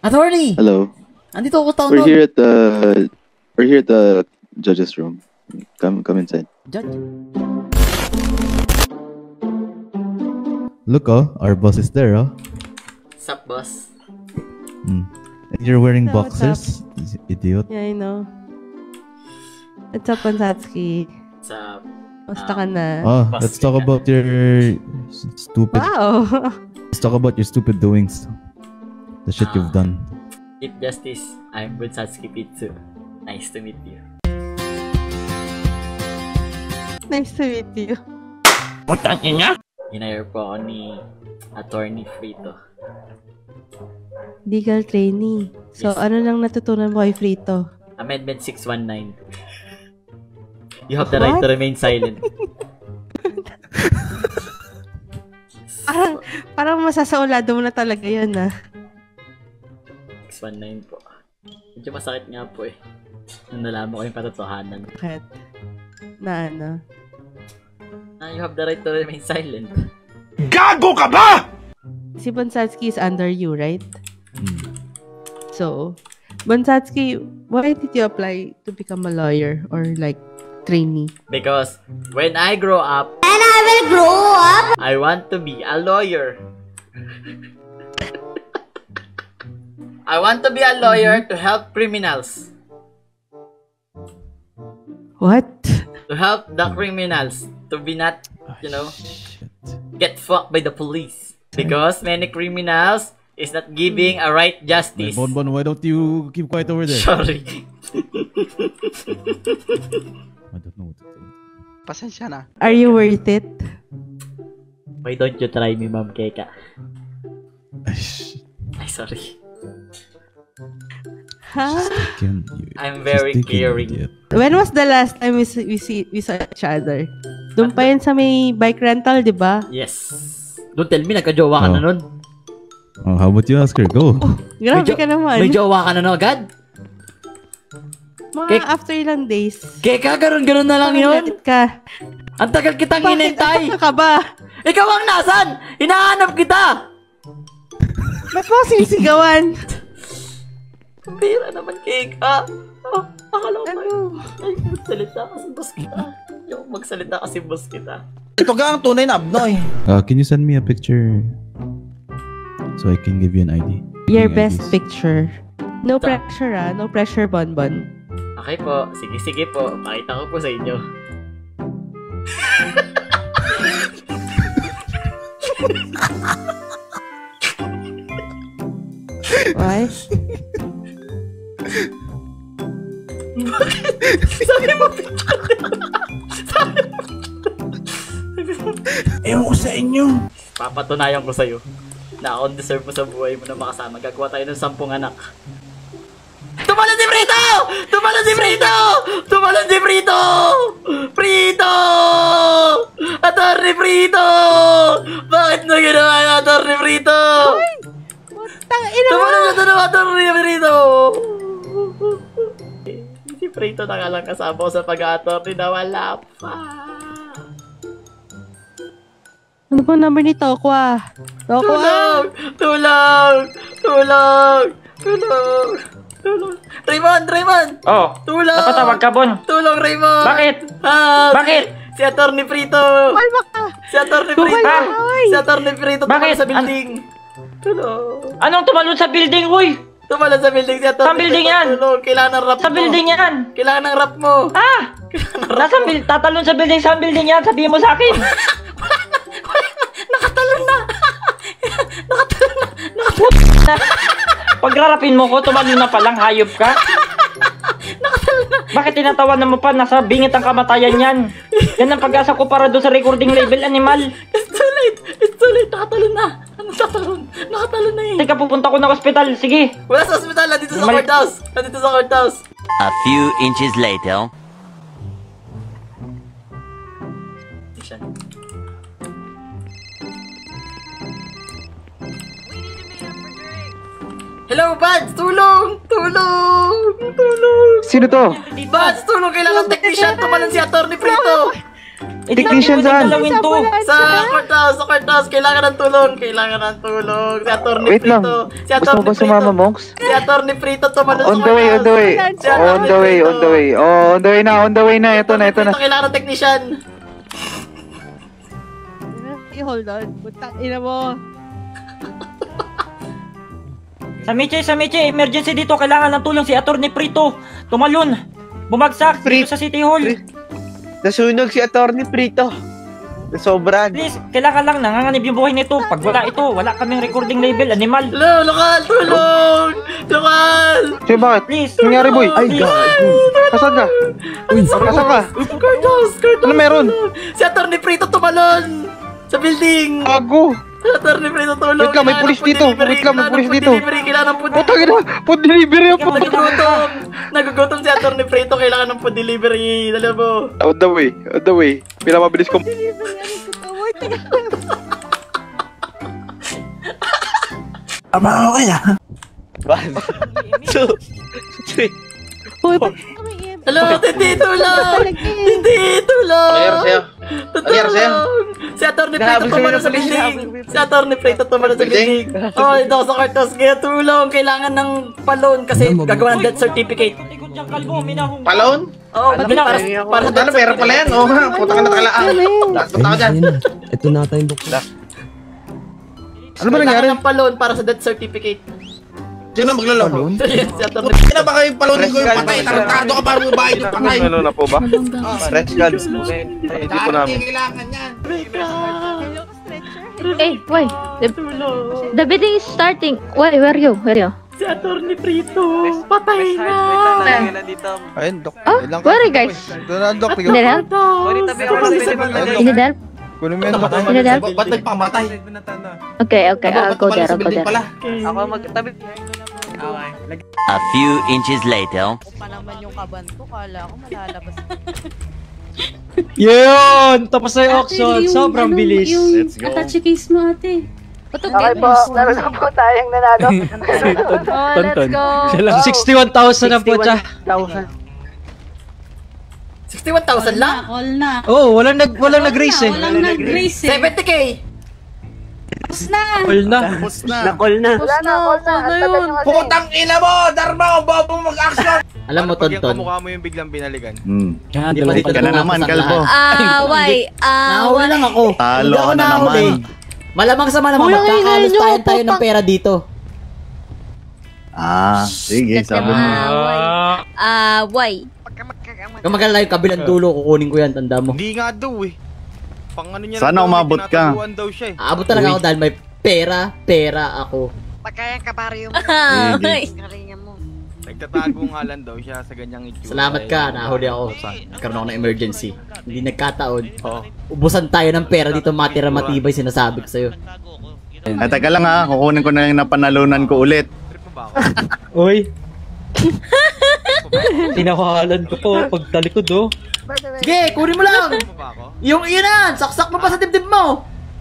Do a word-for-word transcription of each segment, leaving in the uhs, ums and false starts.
Attorney! Hello. Andito ako town We're hall. here at the we're here at the judge's room. Come come inside. Judge? Look, oh, our boss is there, oh. Sup, boss? Mm. And you're wearing So, what's boxers, idiot. Yeah, I know. What's up, Pansatski? Sup? Basta ka na. Oh, boss let's talk ka. about your stupid. Wow! Let's talk about your stupid doings. The shit you've Ah. done. Chief Justice, I'm Bunsatsuki Pitsu. Nice to meet you. Nice to meet you. Hinire po ako ni Attorney Frito. Legal trainee. So, Yes. ano lang natutunan mo kay Frito? Amendment six one nine. You have the right What? to remain silent. Parang, parang masasaulado mo na talaga yun, ah. six one nine po. Medyo masakit nga po eh. Nung nalaman ko yung katotohanan. Bakit? Na ano? Ah, you have the right to remain silent. Gago ka ba?! Si Bonsatski is under you, right? Mm. So, Bonsatski, why did you apply to become a lawyer or like trainee? Because when I grow up, And I will grow up. I want to be a lawyer. I want to be a lawyer to help criminals. What? To help the criminals to be not, you know, Shit. get fucked by the police. Because many criminals is not giving a right Hey, justice. Bon Bon, why don't you keep quiet over there? Sorry. I don't know what to do. Pasensya na. Are you worth it? Why don't you try me, Ma'am Keka? Ay, shit. Ay, sorry. Ha? Taken, you- I'm just very taken, caring. idiot. When was the last time we, s- we, see, we saw each other? Doon pa yun sa may bike rental, di ba? Yes. Don't tell me, nagka-jowa ka Oh. na nun. Oh, how about you ask her? Go. Grabe May jo- ka naman. May jowa ka na nun agad? Mga Kek- after ilang days. Keka, ganun-ganun na lang yun. Bakit ka? Ang tagal kitang Bakit? hinintay. Ano ka ba? Ikaw ang nasan? Hinahanap kita. Ba't mo sisigawan? Pira naman, Keka. Oh, akala ko Ano? tayo. Ay, magsalita kasi boss kita. Yung magsalita kasi boss kita. Ito ka ang tunay na abnoy. Uh, can you send me a picture so I can give you an I D? Your Yung best I Ds. picture. No pressure ah. No pressure, Bonbon. Okay po. Sige, sige po. Pakita ko po sa inyo. Why? Sabi mo picture. Sabi mo. Ewan ko sa inyo. Papatunayan ko sa'yo na ako deserve mo sa buhay mo na makasama. Gagawa tayo ng sampung anak. Tumalon si Frito! Tumalon si Frito! Tumalon si Frito! Frito! Attorney Frito! Bakit na ginawa yung Attorney Frito? Tangina mo! Tumalon na doon ang Attorney Frito! Si Frito na nga lang kasama ko sa pag-attorney na wala pa. Ano pong number ni Tokwa? Tokwa! Tulong! Tulong! Tulong! Tulong! Tulong! Raymond! Raymond! Oh, Tulong! napatawag ka, Bon. Tulong, Raymond! Bakit? Ah, Bakit? Si Attorney Frito! Kalma ka! Si Attorney Bukal Frito! na, oy! Si Attorney Frito Bakit? tumalon sa building! Tulong! Anong tumalon sa building, huy? Tumalon sa building si Attorney Saan building Frito! yan? Tulong! Kailangan ng rap Sa mo! building yan. Kailangan ng rap mo! Ah! Kailangan ng rap Nasa mo! bil tatalon sa building, saan building yan? Sabihin mo sa akin. Nakatalon na! Nakatalon na! Nakatalon na! Pagrarapin mo ko, tumalon na palang, hayop ka. Bakit tinatawan mo pa? Nasa bingit ang kamatayan yan. Yan ang pag-asa ko para doon sa recording label, animal. It's too late! It's too late! Nakatalon na! Ano nakatalon? Nakatalon na eh! Teka, pupunta ko ng ospital. Sige. Wala sa ospital! Nandito sa Mali- courthouse! Nandito sa courthouse! A few inches later. Hello, Bads! Tulong! Tulong! Tulong! Sino to? Bads, tulong! Kailangan ng technician! Tumalon si Attorney Frito! Eh, di Technician natin saan? pwedeng galawin to. Sa courthouse, sa courthouse, kailangan ng tulong, kailangan ng tulong. Si Atty. Wait lang. Prito. Si Gusto mo Atty. ba sumama, Prito. Monks? Si Atty. Prito tumalon sa On the way, on the way. Si Atty. On the way, Prito. on the way. Oh, on the way na, on the way na. Ito na, ito na. Prito, kailangan ng technician. I-hold on. Butang ina mo. Sa Miche, sa Miche, emergency dito. Kailangan ng tulong si Atty. Prito. Tumalon. Bumagsak dito sa City Hall. Nasunog si Atty. Prito. Nasobran. Please, kailangan lang nanganganib yung buhay nito. Pag wala ito, wala kaming recording label, animal. Hello, lokal, tulong! Lokal! Sige, bakit? Please. Nangyari, boy? Ay, Kasan ka? Kasan ka? Courthouse, courthouse. Ano meron? Si Atty. Prito tumalon! Sa building! Gago. Si Atty. Prito tulong! Wait lang, may Kailangan pulis ng food dito. delivery, Wait lang, may kailangan pulis ng food dito. delivery, Kailangan ng food Putang ina. Food delivery ako. Nagugutom! Nagugutom si Atty. Prito, kailangan ng food delivery. Dala mo. On the way, on the way. Pinamabilis ko. Tama ako kaya. One, two, three. Hoy, ba't kami i- Hello, hindi tulong! Hindi tulong! Nangyari sa'yo? Nangyari sa'yo? Si Atty. Prito Nahabol kami tumalon ng sa pulis, building! nahabol kami. Si Atty. Prito tumalon sa Building? building! Oh, ito ako sa courthouse. Kaya tulong! Kailangan ng palon kasi gagawa ng death certificate. Ikot dyan, kalbo, minahong. Palon? Oo, Ano para, para, ba? para sa Ano, death pera pala yan? Oo nga, puta ka na takalaan. Lahat punta ka dyan. Ito na tayong doktor. Ano ba nangyari? Kailangan ng palon para sa death certificate. Sino maglalaro? Si Atty. Sino ba kayo palunin ko yung patay? Tarantado ka para mo ba yung patay? Ano na po ba? Fresh God. Hindi po namin. Kailangan yan. Hello, stretcher. Eh, why? The, Tulong! the bidding is starting. Why? Where are you? Where are you? Si Atty. Prito! Patay na! Ayun, dok. Oh, where are you guys? Doon na, dok. You need help? You need help? Kunin mo yan, dok. You need help? Ba't nagpamatay? Okay, okay. I'll go there. I'll go there. Ako A few inches later. Pa naman yung kaban ko. Kala ko malalabas. Yun! Tapos na yung auction. Sobrang bilis. Let's go. Attache case mo, ate. Okay po, meron na po tayong nanalo. Oh, let's go. Siya lang, sixty-one thousand na po siya. sixty-one thousand lang? All na. Oo, oh, walang nag walang nag-race eh. Walang nag-race eh. seventy K! Tapos na. All na. Call na, call na yun. Putang ina mo! Darma! Bobo mag-action! Alam mo, Tonton. mo yung biglang binaligan. Hmm. Di ba dito Ka na naman, kalbo. Ah, why? Ah, Nahuli lang ako. Talo Hindi ako ka na nahuli. naman. Malamang sa malamang, Kulang magkakalos inay tayo nyo, tayo ng puta. pera dito. Ah, sige, sabi mo. Ah, why? Ah, why? Kung magalala yung kabilang dulo, kukunin ko yan, tanda mo. Hindi nga daw eh. Pang ano niya Sana lang daw, umabot ka. tinataguan daw siya eh. Aabot talaga ako dahil may pera, pera ako. Ah, Sige. why? Nagtatago nga lang daw siya sa ganyang itsura. Salamat ka, nahuli ako. Nagkaroon ako ng emergency. Hindi nagkataon. Ubusan tayo ng pera dito, matira matibay, sinasabi ko sa'yo. Ay, teka lang ha, kukunin ko na yung napanalunan ko ulit. Trip mo ba ako? Uy. Tinakalan ko po pagtalikod oh. Sige, kunin mo lang! Trip mo ba ako? Yung iyon na, saksak mo pa sa dibdib mo!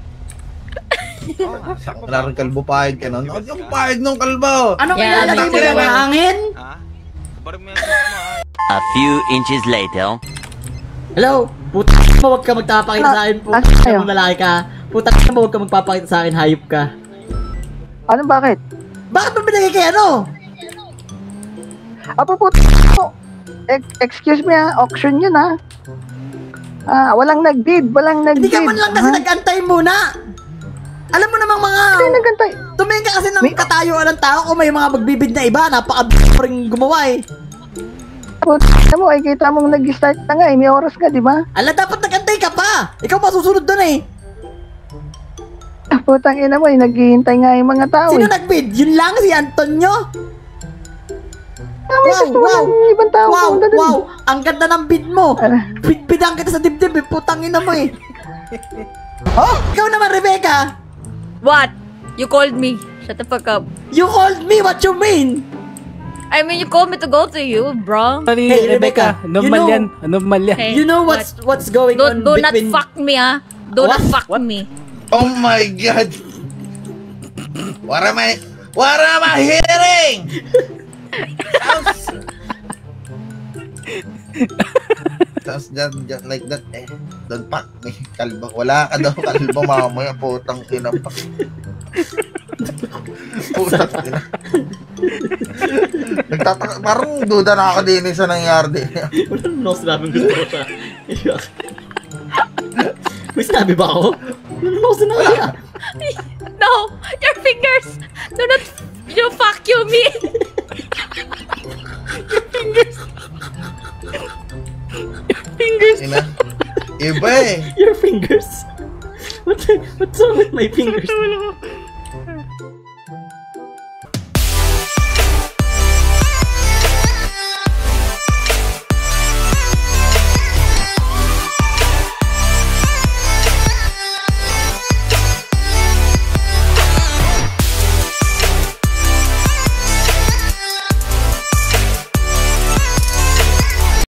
Wala rin kalbo pahid ka nun. Huwag yung pahid nung kalbo! Anong Yeah, ilalagay mo yeah. na hangin? Ha? Barang mo yan mo ha? A few inches later. Hello? Puta mo, huwag ka magpapakita sa akin. Puta kayo? mo, lalaki ka. Puta mo, huwag ka magpapakita sa akin, hayop ka. Ano, bakit? Bakit mo binigay kay ano? Apo po, Ex- excuse me ha, auction yun ha. Ah, walang nag-bid, walang nag-bid. Hindi ka man lang kasi ha? nag-antay muna. Alam mo namang mga... Hindi nag-antay. Tumingin ka kasi ng May- katayuan ng tao kung may mga magbibid na iba. Napaka-b*** rin gumawa eh. Puta mo, eh, kita mong nag-start na nga eh, may oras ka, di ba? Ala, dapat nag-antay ka pa. Ikaw masusunod doon eh. Ah, putang ina mo, eh, naghihintay nga yung mga tao Sino eh. nag-bid? Yun lang, si Antonio. Ah, may Wow, gusto wow. walang ibang tao. Wow, kung ganun. wow. Ang ganda ng bid mo. Ah. Bid-bidan kita sa dibdib eh. Putang ina mo eh. Oh, ikaw naman, Rebecca. What? You called me. Shut the fuck up. You called me. What you mean? I mean, you called me to go to you, bro. Hey, Rebecca. You know, Normal yan. Hey, you know what's what's going Don't, on do not between... fuck me, ah. Do not What? fuck me. Oh my god! What am I... What am I hearing? Sounds... Tapos dyan, dyan, like that, eh. Doon pa, may kalbo. Wala ka daw kalbo mamaya, putang ina pa. Putang ina. Nagtataka, parang duda na ako din sa nangyari din. Wala naman ako sinabing gusto ko siya. May sinabi ba ako? Wala naman ako sinabi. No! Your fingers! Do not... You fuck you me! Your fingers! Your fingers! Ina. Iba eh. Your fingers! What, what's wrong with my fingers?